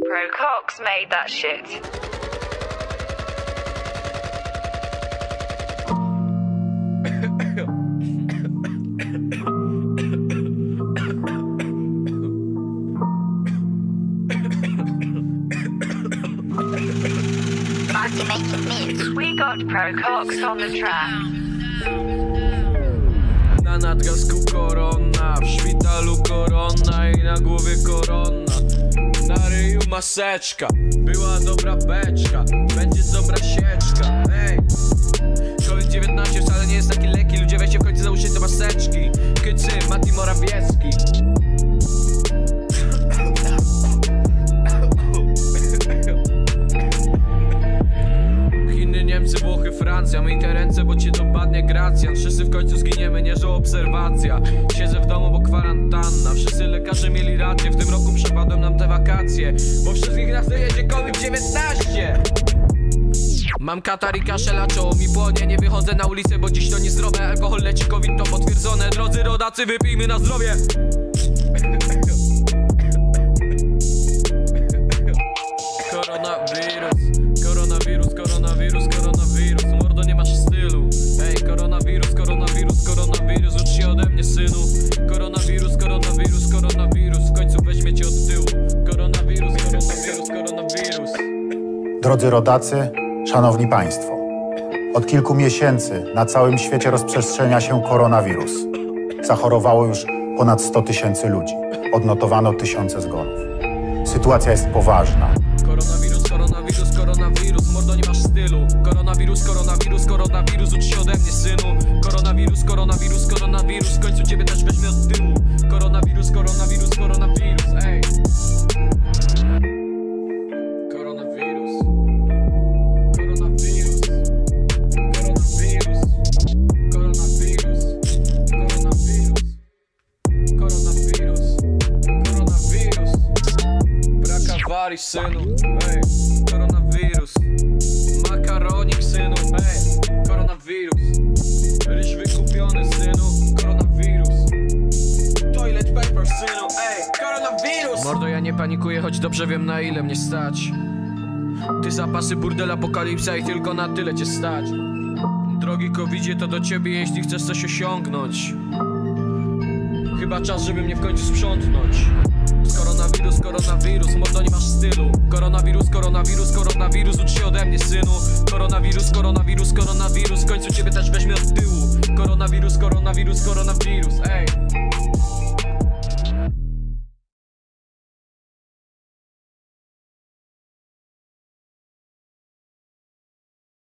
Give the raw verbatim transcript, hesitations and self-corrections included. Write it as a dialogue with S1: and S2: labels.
S1: Pro Cox made that shit. We got Pro Cox on the track.
S2: Na nadgarstku korona, w szpitalu korona i na głowie korona. Na ryju maseczka, była dobra beczka, będzie dobra sieczka. Ej, COVID dziewiętnaście wcale nie jest taki lekki. Ludzie weźcie w końcu załóżcie te maseczki. Kycy, Mati Morawiecki. Niemcy, Włochy, Francja, myj te ręce, bo cię dopadnie Gracjan. Wszyscy w końcu zginiemy, nie że obserwacja. Siedzę w domu, bo kwarantanna. Wszyscy lekarze mieli rację, w tym roku przepadłem nam te wakacje, bo wszystkich nas dojedzie COVID dziewiętnaście. Mam katar i kaszel, a czoło mi płonie. Nie wychodzę na ulicę, bo dziś to niezdrowe. Alkohol leci, COVID to potwierdzone. Drodzy rodacy, wypijmy na zdrowie. Koronawirus, koronawirus, koronawirus, koronawirus. Mordo, nie masz stylu. Ej, koronawirus, koronawirus, koronawirus. Ucz się ode mnie, synu. Koronawirus, koronawirus, koronawirus. W końcu weźmie cię od tyłu. Koronawirus, koronawirus, koronawirus.
S3: Drodzy rodacy, szanowni państwo. Od kilku miesięcy na całym świecie rozprzestrzenia się koronawirus. Zachorowało już ponad sto tysięcy ludzi. Odnotowano tysiące zgonów. Sytuacja jest poważna.
S2: Koronawirus, koronawirus, koronawirus. Mordo, nie masz stylu. Koronawirus, koronawirus, koronawirus. Ucz się ode mnie, synu. Koronawirus, koronawirus, koronawirus. W końcu ciebie też weźmie od tyłu. Koronawirus, koronawirus, koronawirus. Ej. Koronawirus. Koronawirus. Koronawirus. Koronawirus. Koronawirus. Koronawirus. Koronawirus. Brak awarii, synu. Ej. Koronawirus. Makaronik, synu. Ej. Koronawirus. Ryż wykupiony, synu. Koronawirus. Toilet paper, synu. Ej. Koronawirus. Mordo, ja nie panikuję, choć dobrze wiem, na ile mnie stać. Ty zapasy, burdel, apokalipsa i tylko na tyle cię stać. Drogi covidzie, to do ciebie, jeśli chcesz coś osiągnąć. Chyba czas, żeby mnie w końcu sprzątnąć. Koronawirus, koronawirus, mordo, nie masz stylu. Koronawirus, koronawirus, koronawirus. Ucz się ode mnie, synu. Koronawirus, koronawirus, koronawirus. W końcu ciebie też weźmie od tyłu. Koronawirus, koronawirus, koronawirus. Ej.